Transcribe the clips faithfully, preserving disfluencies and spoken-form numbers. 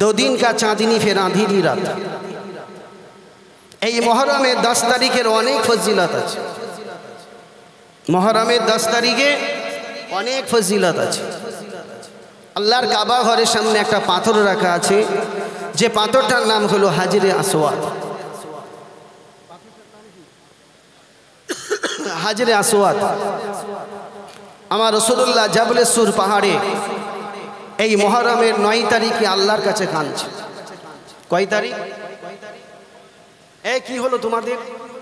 दो दिन का चाँदनी फिर आंधेरी रात। এই মহরমের দশ তারিখের অনেক ফজিলত আছে। মহরমের দশ তারিখে অনেক ফজিলত আছে। আল্লাহর কাবা ঘরের সামনে একটা পাথর রাখা আছে, যে পাথরটার নাম হলো হাজরে আসওয়াদ। হাজরে আসওয়াদ আমার রাসূলুল্লাহ জাবলে সুর পাহাড়ে এই মহরমের নয় তারিখে আল্লাহর কাছে কাঁদছে। কয় তারিখ? এই কি হলো তোমাদের?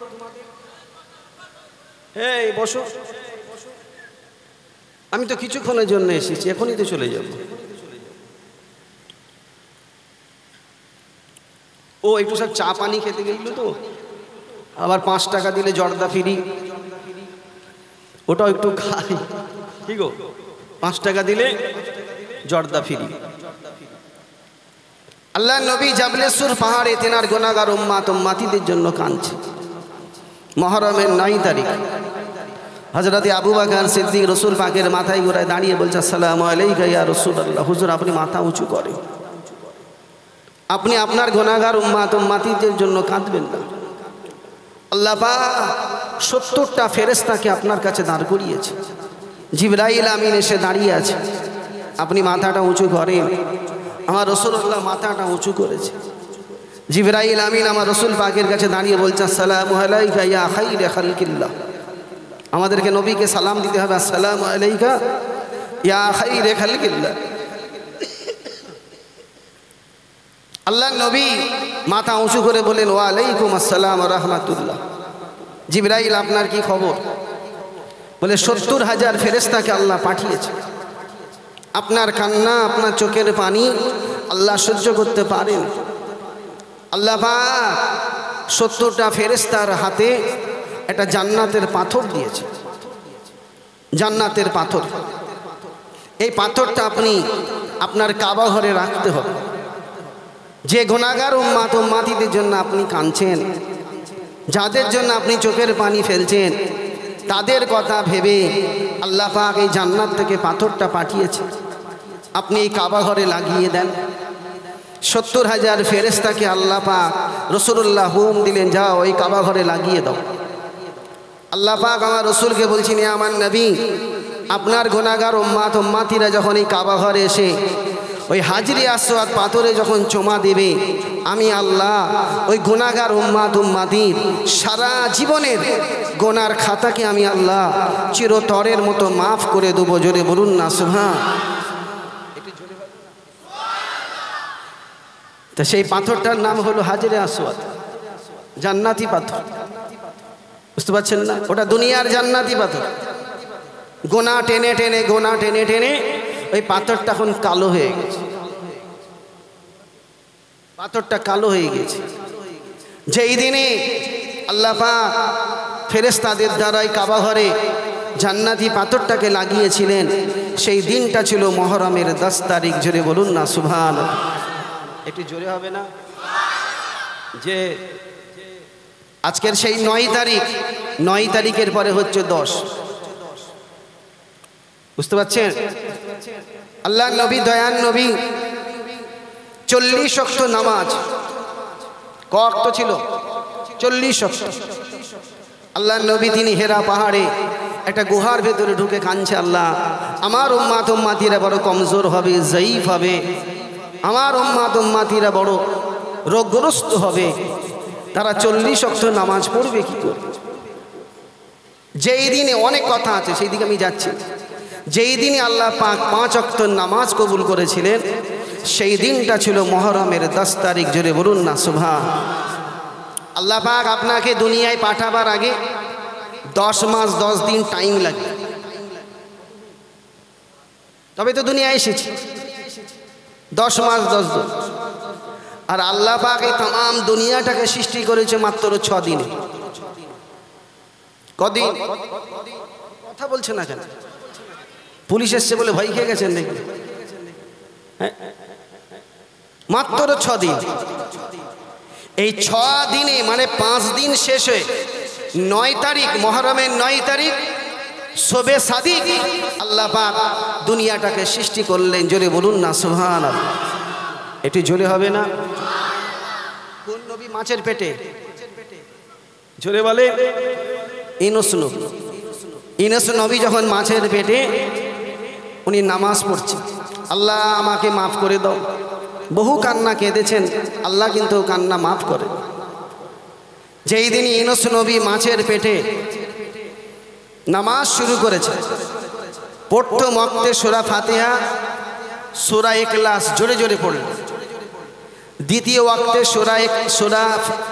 এই বসো, আমি তো কিছুক্ষণের জন্য এসেছি, এখনই তো চলে যাব। ও একটু সব চা পানি খেতে গেল তো, আবার পাঁচ টাকা দিলে জর্দা ফ্রি, ওটাও একটু খাই। কি গো, পাঁচ টাকা দিলে জর্দা ফ্রি। আল্লাহ নবী জাবলেশ্বর পাহাড়ে তেনার গুনাহগার উম্মাত উম্মাতিদের জন্য কাঁদছে। মহরমের নয় তারিখ হযরত আবু বকর সিদ্দিক রাসূল পাকের মাথায় গোড়ায় দাঁড়িয়ে বলছে, আসসালামু আলাইকা ইয়া রাসূলুল্লাহ। হুজুর, আপনি মাথা উঁচু করেন, আপনি আপনার গুনাহগার উম্মাত উম্মাতিদের জন্য কাঁদবেন না। আল্লাহ পাক সত্তরটা ফেরেশতাকে আপনার কাছে দাঁড় করিয়েছে, জিবরাইল আমিন এসে দাঁড়িয়ে আছে, আপনি মাথাটা উঁচু করেন। আমার রাসূলুল্লাহ মাথাটা উঁচু করেছে। জিবরাইল আমিন আমার রাসূল পাকের কাছে দাঁড়িয়ে বলছে, আসসালামু আলাইকা ইয়া খায়রে খালকিল্লাহ। আমাদেরকে নবীকে সালাম দিতে হবে, আসসালামু আলাইকা ইয়া খায়রে খালকিল্লাহ। আল্লাহ নবী মাথা উঁচু করে বলেন, ওয়া আলাইকুম আসসালাম ওয়া রাহমাতুল্লাহ। জিবরাইল, আপনার কি খবর? বলে, সত্তর হাজার ফেরেশতাকে আল্লাহ পাঠিয়েছে, আপনার কান্না আপনার চোখের পানি আল্লাহ সহ্য করতে পারেন। আল্লাহ পাক সত্তরটা ফেরেশতার হাতে একটা জান্নাতের পাথর দিয়েছে, জান্নাতের পাথর। এই পাথরটা আপনি আপনার কাবা ঘরে রাখতে হবে। যে গুনাহগার উম্মাত উম্মাতিদের জন্য আপনি কাঁদছেন, যাদের জন্য আপনি চোখের পানি ফেলছেন, তাদের কথা ভেবে আল্লাহ পাক এই জান্নাত থেকে পাথরটা পাঠিয়েছে, আপনি এই কাবা ঘরে লাগিয়ে দেন। সত্তর হাজার ফেরেশতাকে আল্লাহ পাক রাসূলুল্লাহ হুকুম দিলেন, যাও ওই কাবা ঘরে লাগিয়ে দাও। আল্লাহ পাক আমার রাসূলকে বলছেন, ইয়া আমার নবী, আপনার গুনাহগার উম্মাত উম্মাতিরা যখন এই কাবা ঘরে এসে ওই হাজরে আসওয়াদ পাথরে যখন চুমা দেবে, আমি আল্লাহ ওই গুনাহগার উম্মাত উম্মাতির সারা জীবনের গুনার খাতাকে আমি আল্লাহ চিরতরের মতো মাফ করে দেবো। জোরে বলুন না সুবহান। তো সেই পাথরটার নাম হলো হাজরে আসওয়াদ, জান্নাতি পাথর। বুঝতে পারছেন না? ওটা দুনিয়ার জান্নাতি পাথর। গোনা টেনে টেনে গোনা টেনে টেনে ওই পাথরটা এখন কালো হয়ে গেছে, পাথরটা কালো হয়ে গেছে। যেই দিনে আল্লাহ পাক ফেরেশতাদের দ্বারাই কাবা ঘরে জান্নাতি পাথরটাকে লাগিয়েছিলেন, সেই দিনটা ছিল মহরমের দশ তারিখ। জোরে বলুন না সুবহান। একটু জোরে হবে না? যে আজকের সেই নয় তারিখ, নয় তারিখের পরে হচ্ছে দশ। বুঝতে পারছেন? আল্লাহ নবী দয়ান নবী চল্লিশ ওয়াক্ত নামাজ, ক ওয়াক্ত ছিল? চল্লিশ ওয়াক্ত। আল্লাহ নবী তিনি হেরা পাহাড়ে একটা গুহার ভেতরে ঢুকে কাঁদছে, আল্লাহ আমার উম্মাত উম্মাতিরা বড় কমজোর হবে, জয়ীফ হবে, আমার উম্মাত উম্মাতিরা বড় রোগগ্রস্ত হবে, তারা চল্লিশ ওয়াক্ত নামাজ পড়বে কি করে? যেই দিনে অনেক কথা আছে, সেই দিকে আমি যাচ্ছি। যেই দিনে আল্লাহ পাক পাঁচ ওয়াক্ত নামাজ কবুল করেছিলেন, সেই দিনটা ছিল মহরমের দশ তারিখ। জোরে বলুন না সুবহান। আল্লাহ পাক আপনাকে দুনিয়ায় পাঠাবার আগে দশ মাস দশ দিন টাইম লাগে, তবে তো দুনিয়ায় এসেছি। দশ মাস দশ দিন। আর আল্লাহ পাক এই তাম দুনিয়াটাকে সৃষ্টি করেছে মাত্র ছ দিনে। কদিন? কথা বলছে না কেন? পুলিশ এসছে বলে ভয় খেয়ে গেছেন নাকি? মাত্র ছ দিন। এই ছ দিনে মানে পাঁচ দিন শেষ হয়ে নয় তারিখ, মহরমের নয় তারিখ শবে সাদিক আল্লাহ পাক দুনিয়াটাকে সৃষ্টি করলেন। জোরে বলুন না সুবহানাল্লাহ। একটু জোরে হবে না? কোন নবী মাছের পেটে? জোরে বলে। ইউনূস নবী। ইউনূস নবী যখন মাছের পেটে, উনি নামাজ পড়ছেন, আল্লাহ আমাকে মাফ করে দাও। বহু কান্না কেঁদেছেন, আল্লাহ কিন্তু কান্না মাফ করে। যেই দিন ইউনূস নবী মাছের পেটে নামাজ শুরু করেছে, পড়তো মক্তে সূরা ফাতিহা, সূরা ইখলাস জোরে জোরে পড়লেন। দ্বিতীয় ওয়াক্তে সূরা সূরা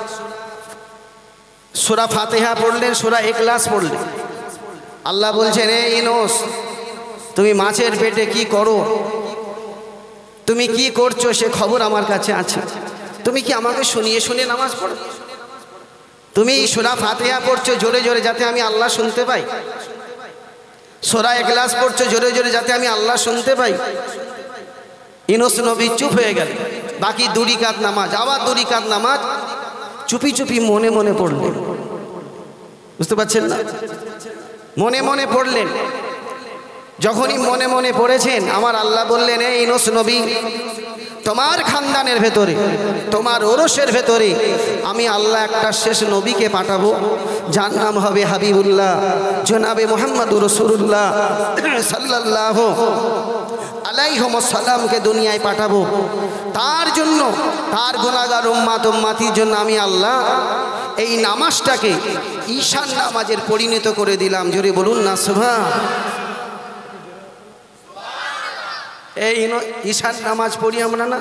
সূরা ফাতিহা পড়লেন, সূরা ইখলাস পড়লেন। আল্লাহ বলছেন, এ ইউনূস, তুমি মাছের পেটে কি করো, তুমি কি করছো সে খবর আমার কাছে আছে। তুমি কি আমাকে শুনিয়ে শুনিয়ে নামাজ পড়ো? তুমি সূরা ফাতিহা পড়ছো জোরে জোরে যাতে আমি আল্লাহ শুনতে পাই, সূরা ইখলাস পড়ছো জোরে জোরে যাতে আমি আল্লাহ শুনতে পাই। ইউনূস নবী চুপ হয়ে গেল। বাকি দুই রাকাত নামাজ, আবার দুই রাকাত নামাজ চুপি চুপি মনে মনে পড়লেন। বুঝতে পারছেন না? মনে মনে পড়লেন। যখনই মনে মনে পড়েছেন, আমার আল্লাহ বললেন, এই ইউনূস নবী, তোমার খানদানের ভেতরে, তোমার ওরসের ভেতরে আমি আল্লাহ একটা শেষ নবীকে পাঠাবো, যার নাম হবে হাবিবুল্লাহ, জনাবে মুহাম্মদুর রাসূলুল্লাহ সাল্লাল্লাহু আলাইহি ওয়াসাল্লামকে দুনিয়ায় পাঠাবো। তার জন্য, তার গুনাহগার উম্মত উম্মতির জন্য আমি আল্লাহ এই নামাজটাকে ঈশান নামাজের পরিণত করে দিলাম। জোরে বলুন না সুবহান। এই ঈশান নামাজ পড়ি আমরা না?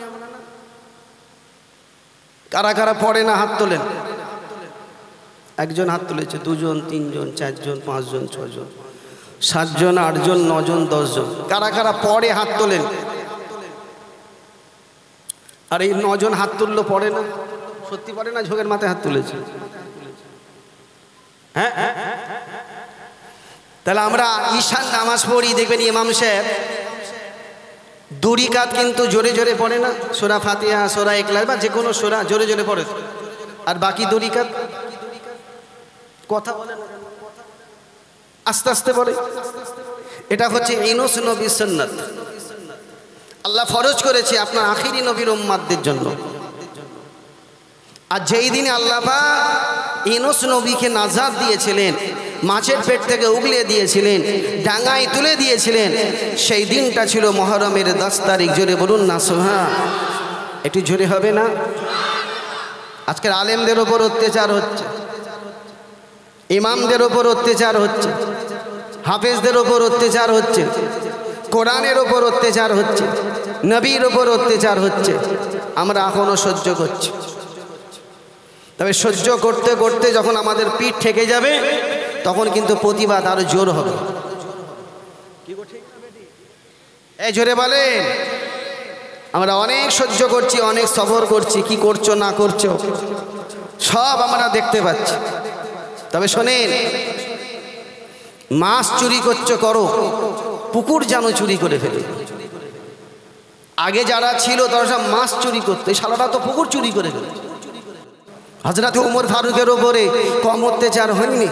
কারা কারা পড়ে না হাত তোলেন। একজন হাত তুলেছে, দুজন, তিনজন, চারজন, পাঁচজন, ছজন, সাতজন, আটজন, নজন, দশজন। কারা কারা পড়ে হাত তোলেন। আর এই নজন হাত তুললো, পড়ে না? সত্যি পড়ে না? ঝোঁকের মাথায় হাত তুলেছে। হ্যাঁ, তাহলে আমরা ঈশান নামাজ পড়ি, দেখবেন ইমাম সাহেব দুই রাকাত কিন্তু জোরে জোরে পড়ে না? সূরা ফাতিহা, সূরা ইখলাস বা যে কোনো সূরা জোরে জোরে পড়ে। আর বাকি দুই রাকাত কথা বলে না, আস্তে আস্তে পড়ে। এটা হচ্ছে ইউনূস নবীর সুন্নাত। আল্লাহ ফরজ করেছে আপনার আখিরি নবীর উম্মতদের জন্য। আর যেই দিনে আল্লাহ পাক ইউনূস নবীকে নাজাত দিয়েছিলেন, মাছের পেট থেকে উগলে দিয়েছিলেন, ডাঙায় তুলে দিয়েছিলেন, সেই দিনটা ছিল মুহররমের দশ তারিখ। জোরে বলুন না সুবহান। একটু জোরে হবে না? আজকের আলেমদের ওপর অত্যাচার হচ্ছে, ইমামদের ওপর অত্যাচার হচ্ছে, হাফেজদের ওপর অত্যাচার হচ্ছে, কোরআনের ওপর অত্যাচার হচ্ছে, নবীর ওপর অত্যাচার হচ্ছে। আমরা এখনো সহ্য করছি। তবে সহ্য করতে করতে যখন আমাদের পিঠ ঠেকে যাবে, তখন কিন্তু প্রতিবাদ আরো জোর হবে। এই জোরে বলেন। আমরা অনেক সহ্য করছি, অনেক সবর করছি, কি করছো না করছো সব আমরা দেখতে পাচ্ছি। তবে শোনেন, মাছ চুরি করছো করো, পুকুর যেন চুরি করে ফেলে। আগে যারা ছিল তারা সব মাছ চুরি করতো, এই শালারা তো পুকুর চুরি করে ফেলে। হযরত ওমর ফারুকের ওপরে কম অত্যাচার হয়নি?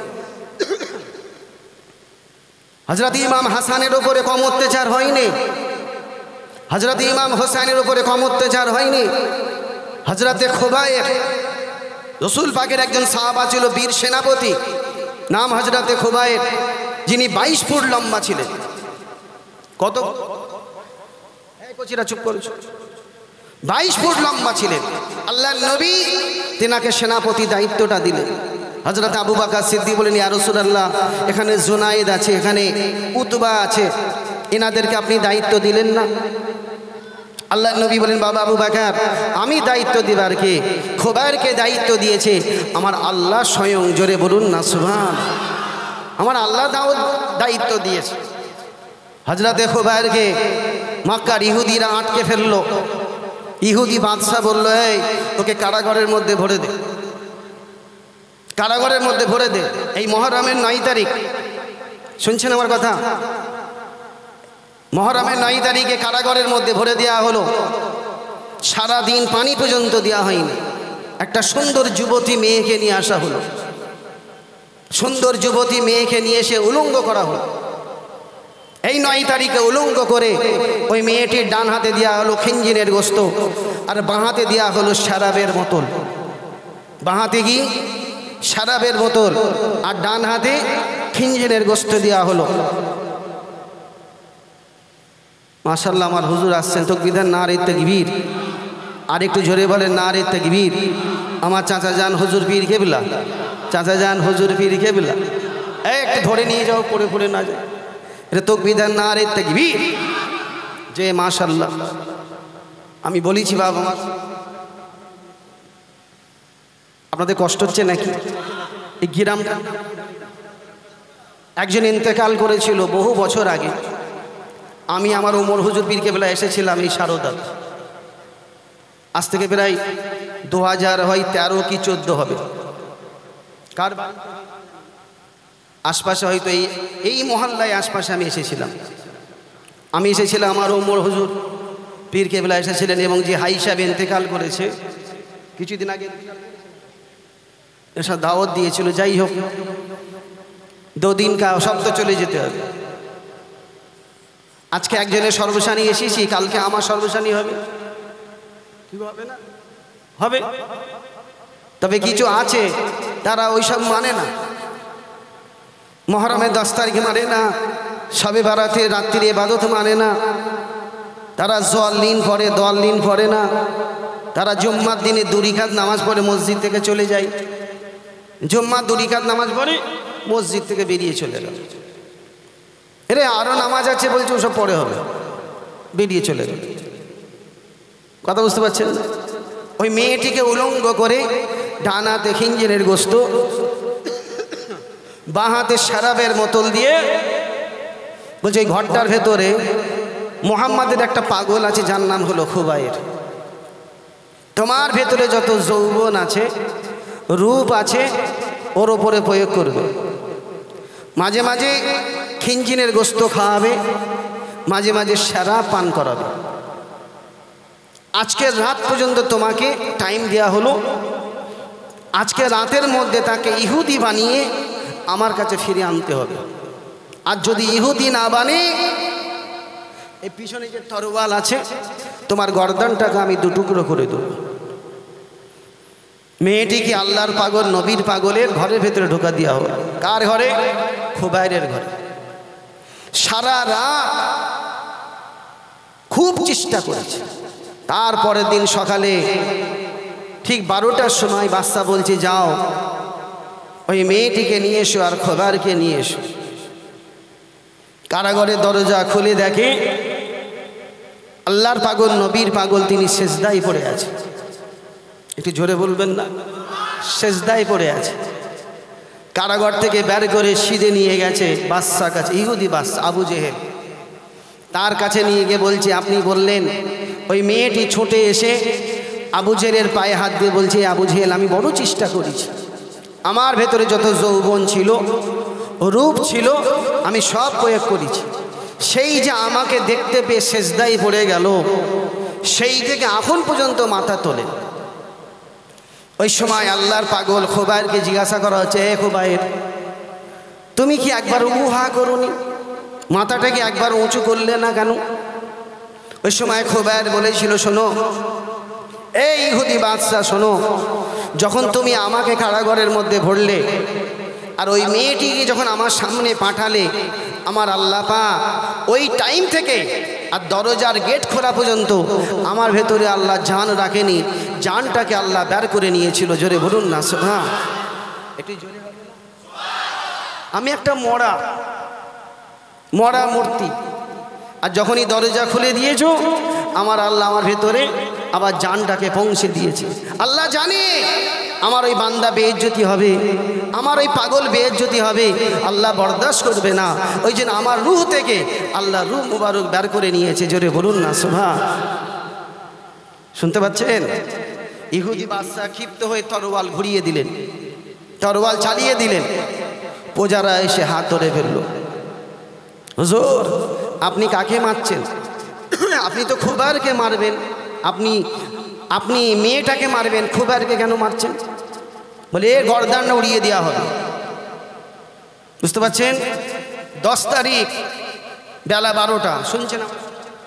হযরত ইমাম হাসানের ওপরে কম অত্যাচার হয়নি? হযরত ইমাম হোসেনের ওপরে কম অত্যাচার হয়নি? হযরত খুবাইব, রাসূল পাকের একজন সাহাবা ছিল, বীর সেনাপতি, নাম হযরত খুবাইব, যিনি বাইশ ফুট লম্বা ছিলেন। কত? এই কোচিরা চুপ করো। বাইশ ফুট লম্বা ছিলেন। আল্লাহর নবী তিনাকে সেনাপতি দায়িত্বটা দিলেন। হযরত আবু বকর সিদ্দিক বলেন, ইয়া রাসূলুল্লাহ, এখানে জুনায়েদ আছে, এখানে উতবা আছে, এনাদেরকে আপনি দায়িত্ব দিলেন না? আল্লাহর নবী বলেন, বাবা আবু বকর, আমি দায়িত্ব দিবার কে? খুবাইবকে দায়িত্ব দিয়েছে আমার আল্লাহ স্বয়ং। জোরে বলুন না সুবহান। আমার আল্লাহ দায়িত্ব দিয়েছে। হযরত খুবাইবকে মক্কার ইহুদিরা আটকে ফেললো। ইহুদি বাদশা বলল, এই ওকে কারাগারের মধ্যে ভরে দে, কারাগারের মধ্যে ভরে দে। এই মুহররমের নয় তারিখ, শুনছেন আমার কথা? মুহররমের নয় তারিখে কারাগারের মধ্যে ভরে দেওয়া হলো। সারা দিন পানি পর্যন্ত দেওয়া হয়নি। একটা সুন্দর যুবতী মেয়েকে নিয়ে আসা হলো। সুন্দর যুবতী মেয়েকে নিয়ে এসে উলঙ্গ করা হলো। এই নয় তারিখে উলঙ্গ করে ওই মেয়েটির ডান হাতে দেওয়া হলো খিঞ্জিনের গোস্ত, আর বাঁ হাতে দেওয়া হলো শরাবের বোতল। বাঁ হাতে কি শরাবের বোতল, আর ডান হাতে খিঞ্জিনের গোস্ত দেওয়া হলো। মাশাআল্লাহ, আমার হুজুর আসছেন, তাকবীর নারে তাকবীর। আর একটু জোরে বলেন নারে তাকবীর। আমার চাচা যান হুজুর পীর কেবলা, চাচা যান হুজুর পীর কেবলা। এই একটু ধরে নিয়ে যাও, পড়ে পড়ে না যায়। এটা তাকবীর নারে তাকবীর। যে মাশাআল্লাহ, আমি বলেছি বাবা আমার, আপনাদের কষ্ট হচ্ছে নাকি? এই গ্রামটা একজন ইন্তেকাল করেছিল বহু বছর আগে। আমি আমার ওমর হুজুর পীর কেবলা এসেছিলাম এই সারদা। আজ থেকে প্রায় দু হাজার হয় তেরো কি চোদ্দ হবে। কার আশপাশে হয়তো এই এই মহল্লায় আশপাশে আমি এসেছিলাম। আমি এসেছিলাম, আমার ওমর হুজুর পীর কেবলা এসেছিলেন, এবং যে হাই সাহেব ইন্তেকাল করেছে কিছুদিন আগে এসব দাওয়াত দিয়েছিল। যাই হোক, দুদিন কা সব তো চলে যেতে হবে। আজকে একজনের সর্বসানী এসেছি, কালকে আমার সর্বসানী হবে, কি হবে না? হবে। তবে কিছু আছে তারা ওইসব মানে না, মহরমের দশ তারিখ মানে না, শবে বারাতে রাত্রির ইবাদত মানে না, তারা জোয়াল্লিন পড়ে দোয়াল্লিন পড়ে না, তারা জুম্মার দিনে দুরিকাত নামাজ পড়ে মসজিদ থেকে চলে যায়, জুম্মার দুরিকাত নামাজ পড়ে মসজিদ থেকে বেরিয়ে চলে গেল। এরে আরও নামাজ আছে বলছে, ওসব পরে হবে, বেরিয়ে চলে গেল। কথা বুঝতে পারছেন? ওই মেয়েটিকে উলঙ্গ করে ডান হাতে খিঞ্জিনের গোস্ত, বাঁ হাতে শরাবের বোতল দিয়ে বলছে এই ঘরটার ভেতরে মুহাম্মাদের একটা পাগল আছে, যার নাম হলো খুবাইর। তোমার ভেতরে যত যৌবন আছে, রূপ আছে, ওর ওপরে প্রয়োগ করবে। মাঝে মাঝে খিঞ্জিনের গোস্ত খাওয়াবে, মাঝে মাঝে শরাব পান করাবে। আজকের রাত পর্যন্ত তোমাকে টাইম দেওয়া হলো, আজকে রাতের মধ্যে তাকে ইহুদি বানিয়ে আমার কাছে ফিরে আনতে হবে। আর যদি ইহুদি না বানে, এই পিছনে যে তরোয়াল আছে, তোমার গর্দানটাকে আমি দুটুকরো করে দেব। মেয়েটিকে আল্লাহর পাগল নবীর পাগলের ঘরের ভেতরে ঢোকা দেওয়া হলো। কার ঘরে? খুবাইরের ঘরে। সারা রাত খুব চেষ্টা করেছে। তারপরের দিন সকালে ঠিক বারোটার সময় বাদশা বলছে, যাও ওই মেয়েটিকে নিয়ে এসো আর খোবারকে নিয়ে এসো। কারাগারের দরজা খুলে দেখে আল্লাহর পাগল নবীর পাগল তিনি সেজদায় পড়ে আছে। একটু জোরে বলবেন না? সেজদায় পড়ে আছে। কারাগার থেকে বের করে সিধে নিয়ে গেছে বাদশার কাছে, ইহুদি বাদশা আবু জেহেল। তার কাছে নিয়ে গিয়ে বলছে, আপনি বললেন। ওই মেয়েটি ছুটে এসে আবু জেহেলের পায়ে হাত দিয়ে বলছে, আবু জেহেল, আমি বড় চেষ্টা করেছি, আমার ভেতরে যত যৌবন ছিল, রূপ ছিল, আমি সব প্রয়োগ করেছি। সেই যে আমাকে দেখতে পেয়ে সেজদায় পড়ে গেল, সেই থেকে এখন পর্যন্ত মাথা তোলে। ওই সময় আল্লাহর পাগল খুবাইরকে জিজ্ঞাসা করা হচ্ছে, হে খুবাইর, তুমি কি একবার উহা করুনি? মাথাটাকে একবার উঁচু করলে না কেন? ওই সময় খুবাইর বলেছিল, শোনো এই ইহুদি বাদশা, শোনো, যখন তুমি আমাকে কারাগারের মধ্যে ভরলে আর ওই মেয়েটিকে যখন আমার সামনে পাঠালে, আমার আল্লাহ পাক ওই টাইম থেকে আর দরজার গেট খোলা পর্যন্ত আমার ভেতরে আল্লাহ জান রাখেনি, জানটাকে আল্লাহ বের করে নিয়েছিল। জোরে বলুন না সুবহান। একটু জোরে। আমি একটা মরা মরা মূর্তি, আর যখনই দরজা খুলে দিয়েছো, আমার আল্লাহ আমার ভেতরে আবার জানটাকে পৌঁছে দিয়েছে। আল্লাহ জানে আমার ওই বান্দা বেইজ্জতি হবে, আমার ওই পাগল বেইজ্জতি হবে, আল্লাহ বরদাস্ত করবে না। ওই জন্য আমার রূহ থেকে আল্লাহ রূহ মুবারক বের করে নিয়েছে। জোরে বলুন না সুবহান। শুনতে পাচ্ছেন? ইহুদি বাদশা ক্ষিপ্ত হয়ে তরোয়াল ঘুরিয়ে দিলেন, তরোয়াল চালিয়ে দিলেন। প্রজারা এসে হাত ধরে ফেলল, হুজুর আপনি কাকে মারছেন? আপনি তো খুবাইরকে মারবেন, আপনি আপনি মেয়েটাকে মারবেন, খুবাইরকে কেন মারছেন? বলে এ গর্দান উড়িয়ে দেওয়া হবে। বুঝতে পারছেন? দশ তারিখ বেলা বারোটা, শুনছে না?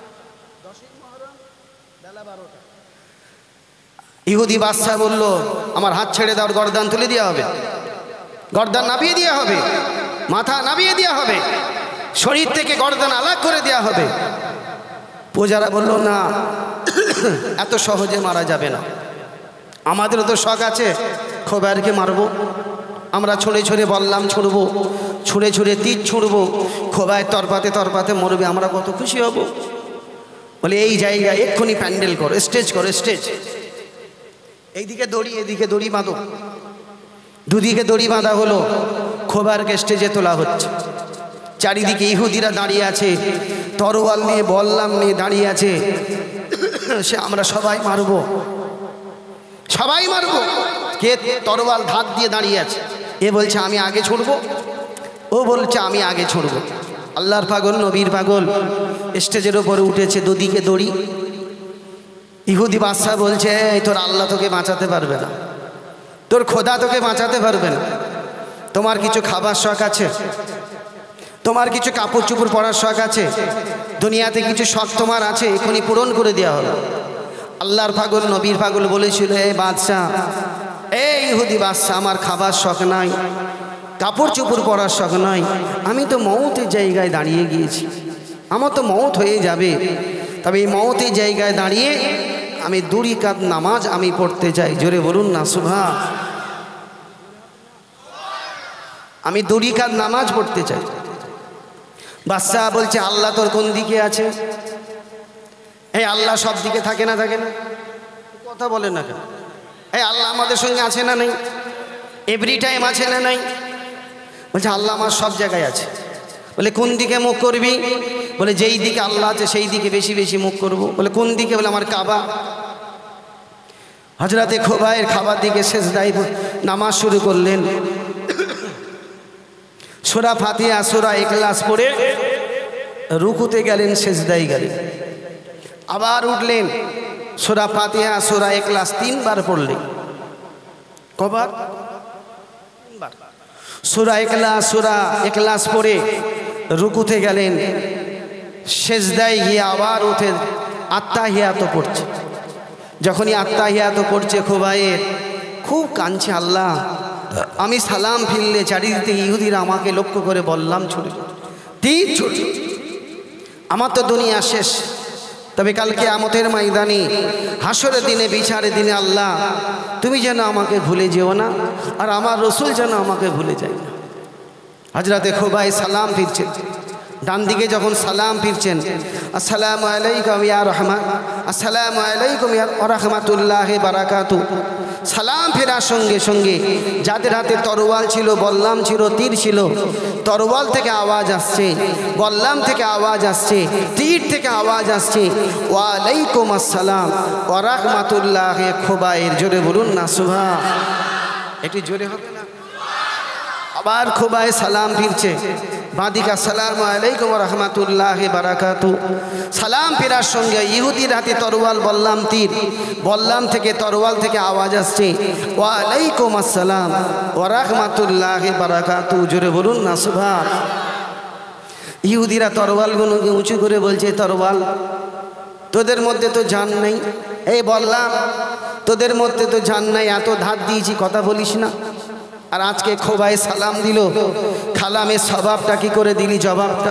ইহুদি বাদশা বলল, আমার হাত ছেড়ে দাও, গর্দান তুলে দেওয়া হবে, গর্দান নামিয়ে দেওয়া হবে, মাথা নামিয়ে দেওয়া হবে, শরীর থেকে গর্দান আলাদা করে দেওয়া হবে। প্রজারা বলল, না, এত সহজে মারা যাবে না, আমাদেরও তো শখ আছে, খোবারকে মারবো, আমরা ছুঁড়ে ছুঁড়ে বললাম ছুঁড়বো, ছুঁড়ে ছুঁড়ে তীর ছুঁড়বো, খোবায় তরপাতে তরপাতে মরবে, আমরা কত খুশি হব। বলে এই জায়গায় এক্ষুনি প্যান্ডেল করো, স্টেজ করো, স্টেজ, এইদিকে দড়ি এদিকে দড়ি বাঁধো। দুদিকে দড়ি বাঁধা হলো, খোবারকে স্টেজে তোলা হচ্ছে। চারিদিকে ইহুদিরা দাঁড়িয়ে আছে, তরোয়াল নিয়ে বললাম নিয়ে দাঁড়িয়ে আছে, সে আমরা সবাই মারবো, সবাই মারবো। কে তরোয়াল ধার দিয়ে দাঁড়িয়ে আছে, এ বলছে আমি আগে ছুড়বো, ও বলছে আমি আগে ছুড়বো। আল্লাহর পাগল, নবীর পাগল স্টেজের ওপরে উঠেছে, দুদিকে দড়ি। ইহুদি বাদশা বলছে, এই তোর আল্লাহ তোকে বাঁচাতে পারবে না, তোর খোদা তোকে বাঁচাতে পারবে না। তোমার কিছু খাবার শখ আছে, তোমার কিছু কাপড় চোপড় পরার শখ আছে, দুনিয়াতে কিছু শখ তোমার আছে, এখনই পূরণ করে দেওয়া হলো। আল্লাহর পাগল, নবীর পাগল বলেছিল, এ বাদশা, এই ইহুদি বাদশা, আমার খাবার শখ নাই, কাপড় চোপড় পরার শখ নাই, আমি তো মৌতের জায়গায় দাঁড়িয়ে গিয়েছি, আমার তো মৌত হয়ে যাবে, তবে এই মৌতের জায়গায় দাঁড়িয়ে আমি দুই রাকাত নামাজ আমি পড়তে চাই। জোরে বলুন না সুবহান। আমি দুই রাকাত নামাজ পড়তে চাই। বাদশা বলছে, আল্লাহ তোর কোন দিকে আছে? এই আল্লাহ সব দিকে থাকে না, থাকে না, কথা বলেন না কেন? এই আল্লাহ আমাদের সঙ্গে আছে না নেই? এভরি টাইম আছে না নাই? বলছে আল্লাহ আমার সব জায়গায় আছে। বলে কোন দিকে মুখ করবি? বলে যেই দিকে আল্লাহ আছে সেই দিকে বেশি বেশি মুখ করব। বলে কোন দিকে? বলে আমার কাবা। হযরতে খোবায়ের খাবার দিকে সেজদায় নামাজ শুরু করলেন। সূরা ফাতিহা, সূরা ইখলাস পড়ে রুকুতে গেলেন, সেজদায় গেলেন, আবার উঠলেন, সূরা ফাতিহা, সূরা ইখলাস তিনবার পড়লেন। কবার? তিনবার। সূরা ইখলাস, সূরা ইখলাস পড়ে রুকুতে গেলেন, সেজদায় গিয়ে আবার উঠে আত্তাহিয়াত পড়ছে। যখনই আত্তাহিয়াত পড়ছে, খোবায়ের খুব কাঁদছে, আল্লাহ আমি সালাম ফিরলে চারিদিকে ইহুদিরা আমাকে লক্ষ্য করে বললাম ছুটে তীর ছুটে, আমার তো দুনিয়া শেষ, তবে কালকে কিয়ামতের ময়দানে হাসরের দিনে, বিচারের দিনে আল্লাহ তুমি যেন আমাকে ভুলে যেও না, আর আমার রসুল যেন আমাকে ভুলে যায় না। হযরতে খোবায় সালাম ফিরছেন, ডান দিকে যখন সালাম ফিরছেন, আসসালামু আলাইকুম ইয়া রাহমান, আসসালামু আলাইকুম ইয়া রাহমাতুল্লাহি বারাকাতু। সালাম ফেরার সঙ্গে সঙ্গে যাদের হাতে তরোয়াল ছিল, বল্লাম ছিল, তীর ছিল, তরোয়াল থেকে আওয়াজ আসছে, বল্লাম থেকে আওয়াজ আসছে, তীর থেকে আওয়াজ আসছে, ওয়া আলাইকুম আসসালাম ওয়া রাহমাতুল্লাহি। খোবায়ের জোরে বলুন না সুবহান। একটু জোরে হবে না? আবার খোবায় সালাম ফিরছে, বাদিকা আসসালামু আলাইকুম ওয়া রাহমাতুল্লাহি বারাকাতু। সালাম ফেরার সঙ্গে ইহুদির হাতে তরোয়াল, বল্লাম তীর, বল্লাম থেকে তরোয়াল থেকে আওয়াজ আসছে, ওয়া আলাইকুম আসসালাম ওয়া রাহমাতুল্লাহি বারাকাতু। জোরে বলুন না সুবহান। ইহুদিরা তরোয়ালগুলোকে উঁচু করে বলছে, তরোয়াল তোদের মধ্যে তো জান নেই, এই বললাম তোদের মধ্যে তো জান নাই, এত ধার দিয়েছি কথা বলিস না, আর আজকে খোবায় সালাম দিল, খালামের স্বভাবটা কি করে দিলি জবাবটা?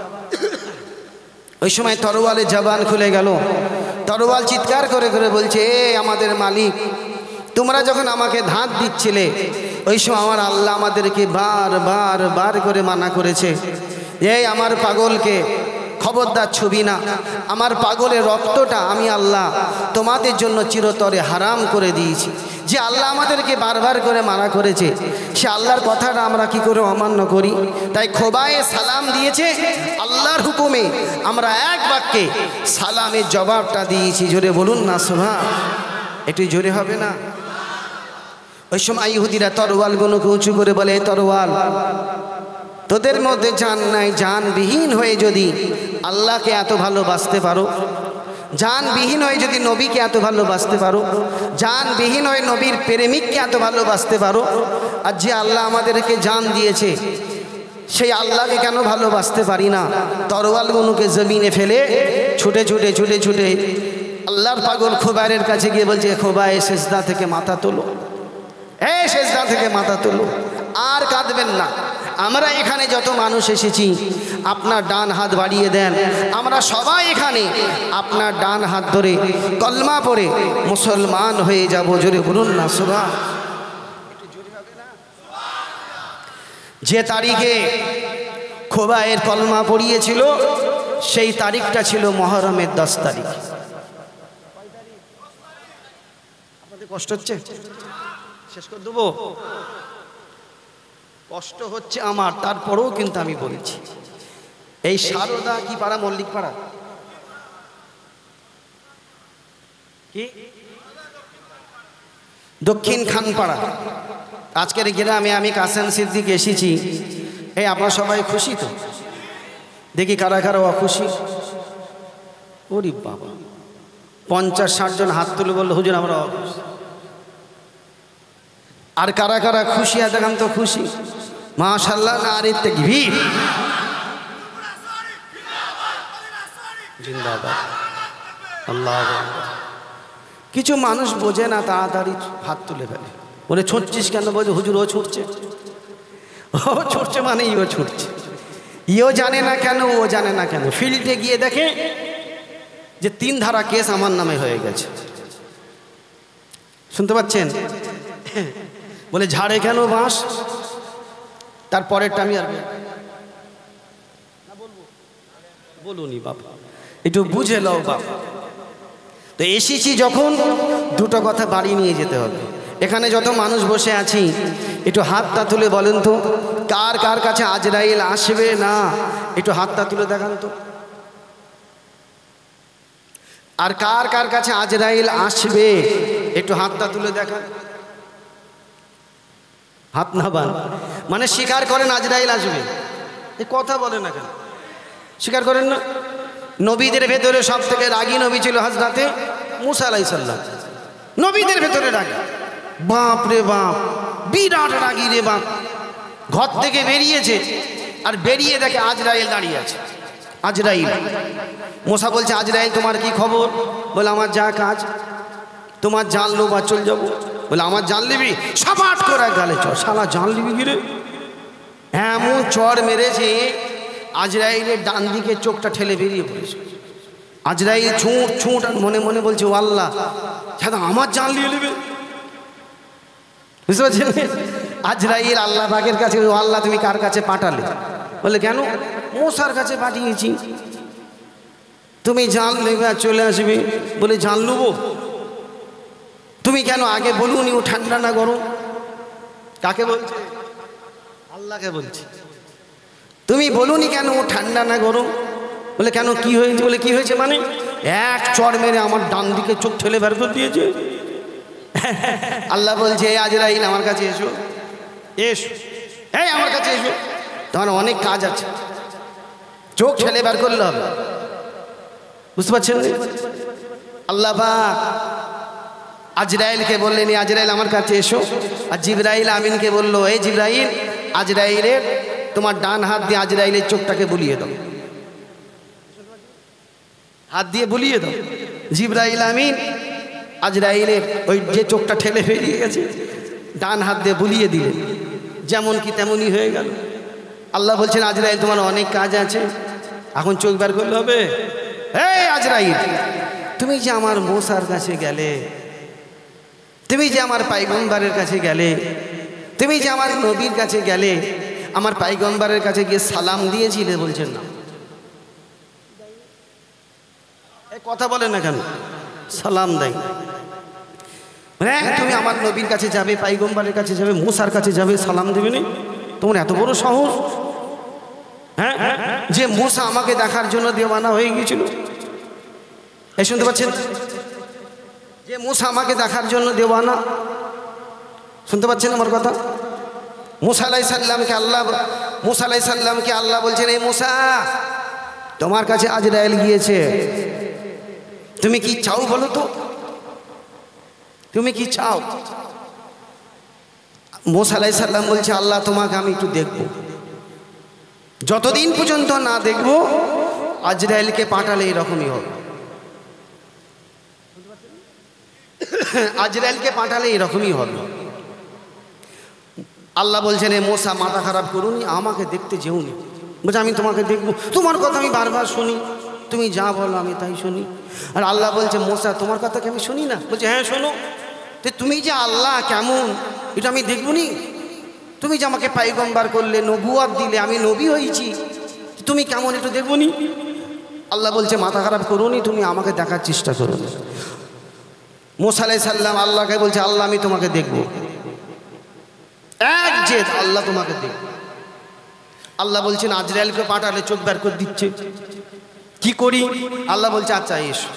ওই সময় তরোয়ালের জবান খুলে গেল, তরোয়াল চিৎকার করে করে বলছে, এ আমাদের মালিক, তোমরা যখন আমাকে ধার দিচ্ছিলে, ওই সময় আমার আল্লাহ আমাদেরকে বার বার বার করে মানা করেছে, এই আমার পাগলকে খবরদার ছবি না, আমার পাগলের রক্তটা আমি আল্লাহ তোমাদের জন্য চিরতরে হারাম করে দিয়েছি। যে আল্লাহ আমাদেরকে বারবার করে মানা করেছে, সে আল্লাহর কথাটা আমরা কি করে অমান্য করি? তাই খোবায়ে সালাম দিয়েছে, আল্লাহর হুকুমে আমরা এক বাক্যে সালামের জবাবটা দিয়েছি। জোরে বলুন না সুবহান। একটু জোরে হবে না? ওই সময় ইহুদিরা তরোয়ালগুলোকে উঁচু করে বলে, তরোয়াল তোদের মধ্যে জান নাই, জানবিহীন হয়ে যদি আল্লাহকে এত ভালোবাসতে পারো, জানবিহীন হয়ে যদি নবীকে এত ভালোবাসতে পারো, জানবিহীন হয়ে নবীর প্রেমিককে এত ভালোবাসতে পারো, আর যে আল্লাহ আমাদেরকে জান দিয়েছে, সেই আল্লাহকে কেন ভালোবাসতে পারি না? তরোয়ালগুলোকে জমিনে ফেলে ছুটে ছুটে ছুটে ছুটে আল্লাহর পাগল খোবায়ের কাছে গিয়ে বলছে, খোবায় সেজদা থেকে মাথা তোলো, এই সেজদা থেকে মাথা তোলো, আর কাঁদবেন না। আমরা এখানে যত মানুষ এসেছি আপনার ডান হাত বাড়িয়ে দেন, আমরা সবাই এখানে আপনার ডান হাত ধরে কলমা পড়ে মুসলমান হয়ে যাব। জোরে বলুন না সুবহান। যে তারিখে খোবায়ের কলমা পড়িয়েছিল সেই তারিখটা ছিল মুহররমের দশ তারিখ। আপনাদের কষ্ট হচ্ছে? শেষ করে দেবো? কষ্ট হচ্ছে আমার, তারপরেও কিন্তু আমি বলছি, এই সারদা কি পাড়া? মল্লিক পাড়া কি? দক্ষিণ খানপাড়া। আজকের গ্রামে আমি কাসেম সিদ্দিক এসেছি। এই আপনারা সবাই খুশি তো? দেখি কারা কারা অখুশি। ওরে বাবা, পঞ্চাশ ষাট জন হাত তুলে বললো হুজুর আমরা অখুশি। আর কারা কারা খুশি আছে? দেখান তো খুশি। মাশাআল্লাহ, নারে তাকবীর, জিন্দাবাদ, আল্লাহু আকবার। কিছু মানুষ বোঝে না, তাড়াতাড়ি হাত তুলে ফেলে, বলে ছুটছিস কেন? বলে হুজুর ও ছুটছে, ও ছুটছে মানে ইও ছুটছে। ইও জানে না কেন, ও জানে না কেন। ফিল্ডে গিয়ে দেখে যে তিন ধারা কেস আমার নামে হয়ে গেছে। শুনতে পাচ্ছেন? বলে ঝাড়ে কেন বাঁশ? তারপরেরটা আমি আর বলুনি বাবা, একটু বুঝে লও বাবা। তো এসেছি যখন, দুটো কথা বাড়ি নিয়ে যেতে হবে। এখানে যত মানুষ বসে আছি একটু হাতটা তুলে বলেন তো, কার কার কাছে আজরাইল আসবে না? একটু হাতটা তুলে দেখান তো। আর কার কার কাছে আজরাইল আসবে? একটু হাতটা তুলে দেখান। হাত না বান, মানে স্বীকার করেন আজরাইল আসবে। এ কথা বলে না কেন? স্বীকার করেন না? নবীদের ভেতরে সব থেকে রাগী নবী ছিল হযরতে মুসা আলাইহিস সালাম। নবীদের ভেতরে রাগী, বাপ রে বাপ, বিরাট রাগী রে বাপ। ঘর থেকে বেরিয়েছে, আর বেরিয়ে দেখে আজরাইল দাঁড়িয়ে আছে। আজরাইল, মুসা বলছে আজরাইল তোমার কি খবর? বলে আমার যা কাজ, তোমার জান লো বা চল যাবো। বলে আমার জান লিবি? সাপাট করে গালে চর, শালা জান লিবি গিরে। এমন চর মেরেছে আজরাইলের ডান দিকে চোখটা ঠেলে বেরিয়ে পড়েছে। আজরাইল ছুট ছুট আর মনে মনে বলছে ও আল্লাহ, সাদা আমার জান নিয়ে নেবে। বুঝতে পারছেন? আজরাইল আল্লাহ পাকের কাছে, ও আল্লাহ তুমি কার কাছে পাঠালে? বলে কেন? মুসার কাছে পাঠিয়েছি, তুমি জান নেবে আর চলে আসবে। বলে জান নেবো? তুমি কেন আগে বলুনি ও ঠান্ডা না গরম? কাকে বলছে? আল্লাহকে বলছে। তুমি বলুনি কেন ও ঠান্ডা না গরম? বলে কেন, কি হয়েছে? বলে কি হয়েছে মানে? এক চড় মেরে আমার ডান দিকে চোখ ঠেলে বের করে দিয়েছে। আল্লাহ বলছে আজরাইল আমার কাছে এসো, এসো, এই আমার কাছে এসো, তোমার অনেক কাজ আছে। চোখ ঠেলে বের করলে হবে। বুঝতে পারছেন? আল্লাহ পাক আজরাইলকে বললেন আজরাইল আমার কাছে এসো। আর জিবরাইল আমিনকে বললো এই জিবরাইল, আজরাইলের তোমার ডান হাত দিয়ে আজরাইলের চোখটাকে বুলিয়ে দাও। হাত দিয়ে বুলিয়ে দাও। জিবরাইল আমিন আজরাইলের ওই যে চোখটা ঠেলে বেরিয়ে গেছে ডান হাত দিয়ে বুলিয়ে দিলেন, যেমন কি তেমনই হয়ে গেল। আল্লাহ বলছেন আজরাইল তোমার অনেক কাজ আছে, এখন চোখ বের করলে হবে। এই আজরাইল, তুমি যে আমার মুসার কাছে গেলে, তুমি যে আমার পাইগম্বরের কাছে গেলে, তুমি যে আমার নবীর কাছে গেলে, আমার পাইগম্বরের কাছে গিয়ে সালাম দিয়েছিলে? বলছেন না, এই কথা বলেন না কেন? সালাম দেয়। হ্যাঁ, তুমি আমার নবীর কাছে যাবে, পাইগম্বরের কাছে যাবে, মুসার কাছে যাবে, সালাম দেবে না? তোমার এত বড় সাহস? হ্যাঁ, যে মুসা আমাকে দেখার জন্য দেওয়ানা হয়ে গিয়েছিল। এই শুনতে পাচ্ছেন? যে মুসা আমাকে দেখার জন্য দেওয়ানা। শুনতে পাচ্ছেন আমার কথা? মুসা আলাইহিস সালামকে আল্লাহ মুসা আলাইহিস সালামকে আল্লাহ বলছেন এই মুসা, তোমার কাছে আজরাইল গিয়েছে, তুমি কি চাও বলো তো? তুমি কি চাও? মুসা আলাইহিস সালাম বলছে আল্লাহ তোমাকে আমি একটু দেখব। যতদিন পর্যন্ত না দেখবো আজরাইলকে পাঠালে এরকমই হবে। আজরাইলকে পাঠালে এরকমই হবে। আল্লাহ বলছেন এ মোসা মাথা খারাপ করুনি, আমাকে দেখতে যেওনি। বলছে আমি তোমাকে দেখবো, তোমার কথা আমি বারবার শুনি, তুমি যা বলো আমি তাই শুনি। আর আল্লাহ বলছে মোসা তোমার কথা কি আমি শুনি না? বলছে হ্যাঁ শোনো। তো তুমি যে আল্লাহ কেমন এটা আমি দেখবো নি? তুমি যে আমাকে পাইগম্বার করলে, নবুয়াত দিলে, আমি নবী হয়েছি, তুমি কেমন একটু দেখবো নি? আল্লাহ বলছে মাথা খারাপ করুনি, তুমি আমাকে দেখার চেষ্টা করো। মুসা আলাইহিস সালাম আল্লাহকে বলছে আল্লাহ আমি তোমাকে দেখবো। এক জেদ আল্লাহ তোমাকে দেখবো। আল্লাহ বলছেন আজরাইলকে পাঠালে চোখ বের করে দিচ্ছে, কি করি? আল্লাহ বলছে আচ্ছা এসো।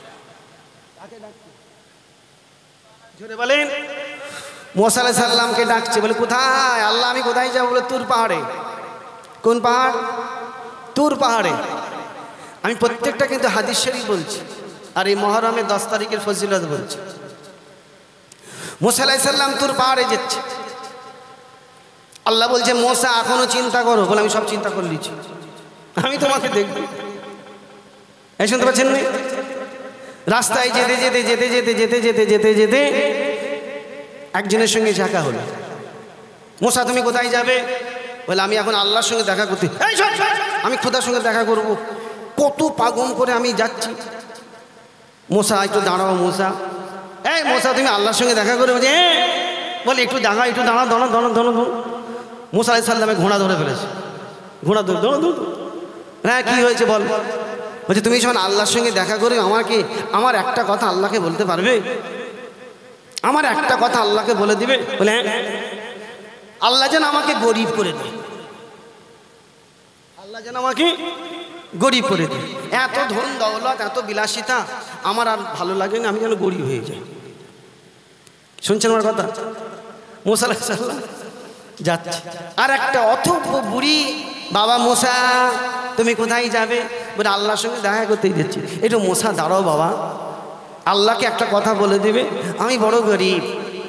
জোরে বলেন। মুসা আলাইহিস সালামকে ডাকছে, বলে কোথায়? আল্লাহ আমি কোথায় যাবো? বলে তুর পাহাড়ে। কোন পাহাড়? তুর পাহাড়ে। আমি প্রত্যেকটা কিন্তু হাদিস শরীফ বলছি, আর এই মুহররমের দশ তারিখের ফজিলত বলছি। মুসা আলাইহিস সালাম তুর পাহাড়ে যাচ্ছে। আল্লাহ বলছে মোসা এখনো চিন্তা করো। বলে আমি সব চিন্তা করে নিচ্ছি, আমি তোমাকে দেখবো। এই শুনতে পাচ্ছেন না? রাস্তায় যেতে যেতে যেতে যেতে যেতে যেতে যেতে যেতে একজনের সঙ্গে দেখা হলো। মোসা তুমি কোথায় যাবে? বলে আমি এখন আল্লাহর সঙ্গে দেখা করতে। আমি খোদার সঙ্গে দেখা করব। কত পাগল করে আমি যাচ্ছি। মোসা একটু দাঁড়াও মোসা। এই মোসা তুমি আল্লাহর সঙ্গে দেখা করে। বলছে বলে একটু দাঁড়া একটু দাঁড়া দাঁড়া দাঁড়া দাঁড়া দাঁড়া। মুসা আলাইহিস সালামে ঘোড়া ধরে ফেলেছে। ঘোড়া ধরে দাঁড়া দাঁড়া। হ্যাঁ কি হয়েছে বল? বলছে তুমি যখন আল্লাহর সঙ্গে দেখা করে আমাকে আমার একটা কথা আল্লাহকে বলতে পারবে? আমার একটা কথা আল্লাহকে বলে দিবে? বলে হ্যাঁ। আল্লাহ যেন আমাকে গরিব করে দেয়। আল্লাহ যেন আমাকে গরিব করে দেয়। এত ধন দৌলত এত বিলাসিতা আমার আর ভালো লাগে না, আমি যেন গরিব হয়ে যাই। শুনছেন আমার কথা? মুসা আলাইহিস সালাম যাচ্ছে, আর একটা অথব্য বুড়ি বাবা মোসা তুমি কোথায় যাবে? বলে আল্লাহর সঙ্গে দেখা করতেই যাচ্ছি। একটু মোসা দাঁড়াও বাবা, আল্লাহকে একটা কথা বলে দিবে। আমি বড় গরিব,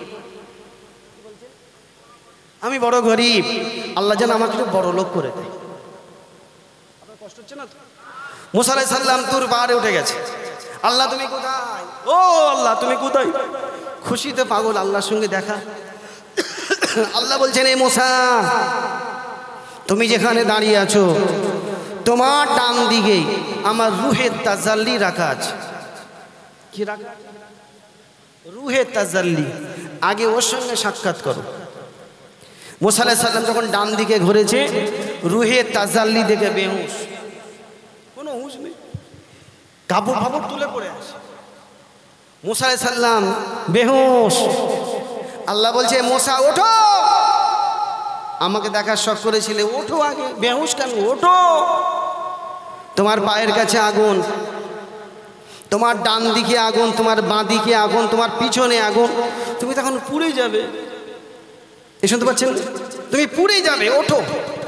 আমি বড় গরিব, আল্লাহ যেন আমাকে একটু বড় লোক করে দেয়। আপনার কষ্ট হচ্ছে না তো? মুসা আলাইহিস সালাম তুর পাহাড়ে উঠে গেছে। আল্লাহ তুমি কোথায়? ও আল্লাহ তুমি কোথায়? খুশিতে পাগল আল্লাহর সঙ্গে দেখা। আল্লাহ বলছেন এ মোসা তুমি যেখানে দাঁড়িয়ে আছো তোমার ডান দিকে আমার রুহের তাজাল্লি রাখা আছে। কি রাখা? রুহের তাজাল্লি। আগে ওর সঙ্গে সাক্ষাৎ করো। মুসা আলাইহিস সালাম যখন ডান দিকে ঘুরেছে, রুহের তাজাল্লি দেখে বেহুশ, কোনো হুঁশ নেই, কাপড় ফাপড় তুলে পড়ে আসে। মুসা আলাইহিস সালাম বেহুশ। আল্লাহ বলছে মোসা ওঠো, আমাকে দেখার শখ করেছিলে, ওঠো আগে। বেহুশ কেন? ওঠো, তোমার পায়ের কাছে আগুন, তোমার ডান দিকে আগুন, তোমার বাঁ দিকে আগুন, তোমার পিছনে আগুন, তুমি তখন পুড়ে যাবে। এই শুনতে পাচ্ছেন? তুমি পুড়ে যাবে, ওঠো।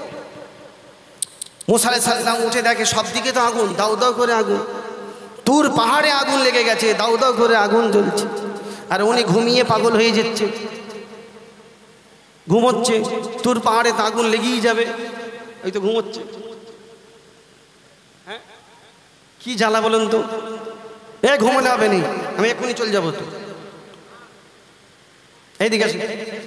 মুসা আলাইহিস সালাম উঠে দেখে সব দিকে তো আগুন, দাউ দাউ করে আগুন। তুর পাহাড়ে আগুন লেগে গেছে, দাউ দাউ করে আগুন জ্বলছে। আর উনি ঘুমিয়ে পাগল হয়ে যাচ্ছে, ঘুমোচ্ছে। তুর পাহাড়ে তো আগুন লেগেই যাবে, ওই তো ঘুমোচ্ছে। হ্যাঁ কি জ্বালা বলেন তো? এ ঘুমালে হবে নি, আমি এক্ষুনি চলে যাবো। তো এইদিকে আসেন,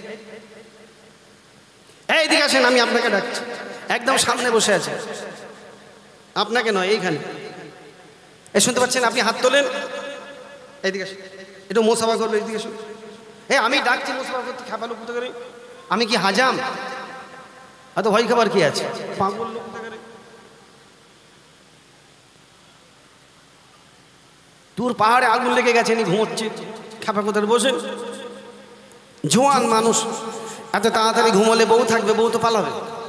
এইদিকে আসেন, আমি আপনাকে ডাকছি। একদম সামনে বসে আছে, আপনাকে নয়, এইখানে। এই শুনতে পাচ্ছেন? আপনি হাত তোলেন, এইদিকে আসেন, একটু মোসাফা করবে, এইদিকে আসুন। হ্যাঁ আমি ডাকছি মোসাফা করতে, খাপালো কোথা করে? আমি কি হাজাম? হয়তো ভয় খাবার কি আছে? পাগল লোক কোথা করে? দূর পাহাড়ে আগুন লেগে গেছে, নি ঘুমোচ্ছে, খাপা কোথায় বসেন। জোয়ান মানুষ, এত তাড়াতাড়ি ঘুমোলে বউ থাকবে, বউ তো পালাবে।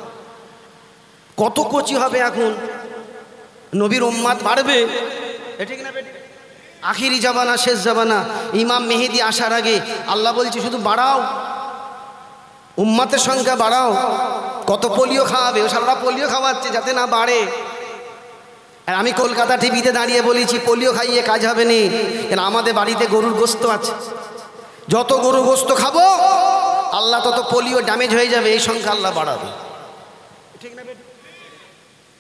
কত কচি হবে এখন, নবীর উম্মাত বাড়বে, ঠিক না? আখিরি জামানা, শেষ জামানা, ইমাম মেহেদি আসার আগে আল্লাহ বলছে শুধু বাড়াও, উম্মাতের সংখ্যা বাড়াও। কত পোলিও খাওয়াবে, ও সারা পোলিও খাওয়াচ্ছে যাতে না বাড়ে। আর আমি কলকাতা টিভিতে দাঁড়িয়ে বলেছি পোলিও খাইয়ে কাজ হবে নি। আমাদের বাড়িতে গরুর গোস্ত আছে, যত গরু গোস্ত খাবো আল্লাহ তত পোলিও ড্যামেজ হয়ে যাবে, এই সংখ্যা আল্লাহ বাড়াবে, ঠিক না?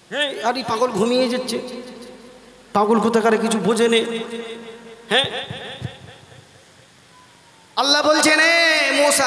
হ্যাঁ, আর এই পাগল ঘুমিয়ে যাচ্ছে, পাগল কোথাকারে কিছু বোঝে নে। হ্যাঁ, আল্লাহ বলছেন এ মুসা